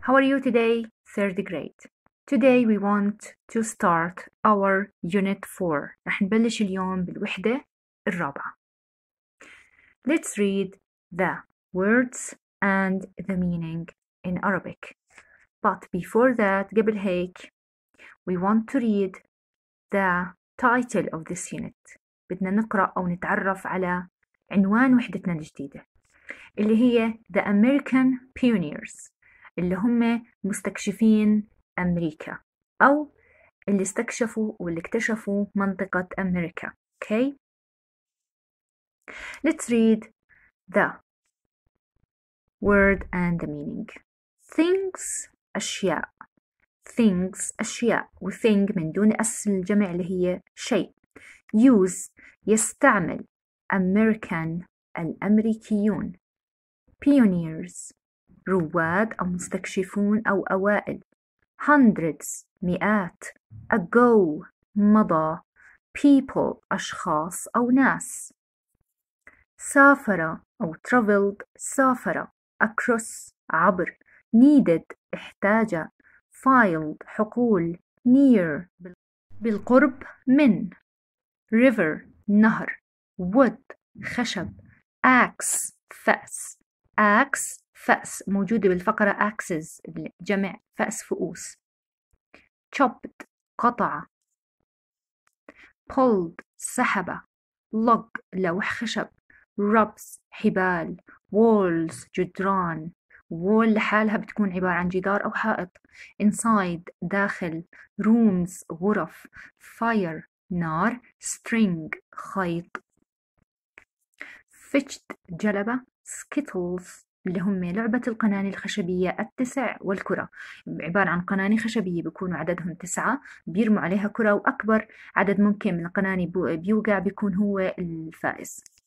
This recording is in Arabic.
How are you today? Third grade. Today we want to start our unit 4. رح نبلش اليوم بالوحدة الرابعة. Let's read the words and the meaning in Arabic. But before that, قبل هيك, we want to read the title of this unit. بدنا نقرأ أو نتعرف على عنوان وحدتنا الجديدة اللي هي The American Pioneers، اللي هم مستكشفين أمريكا أو اللي استكشفوا واللي اكتشفوا منطقة أمريكا. Okay? Let's read the word and the meaning. Things أشياء. Things أشياء، و thing من دون أس الجمع اللي هي شيء. Use يستعمل. American الأمريكيون. Pioneers رواد أو مستكشفون أو أوائل. Hundreds مئات. Ago مضى. People أشخاص أو ناس. سافر أو traveled سافر. Across عبر. Needed احتاج. Filed حقول. Near بالقرب من. River نهر. Wood خشب. Axe فأس. Axe فأس موجودة بالفقرة axes جمع فأس فؤوس. chopped قطع. pulled سحب. log لوح خشب. rubs حبال. walls جدران. wall لحالها بتكون عبارة عن جدار أو حائط. inside داخل. rooms غرف. fire نار. string خيط. fetched جلبة. skittles اللي هم لعبة القناني الخشبية التسع والكرة، عبارة عن قناني خشبية بيكونوا عددهم 9 بيرموا عليها كرة، وأكبر عدد ممكن من القناني بيوقع بيكون هو الفائز.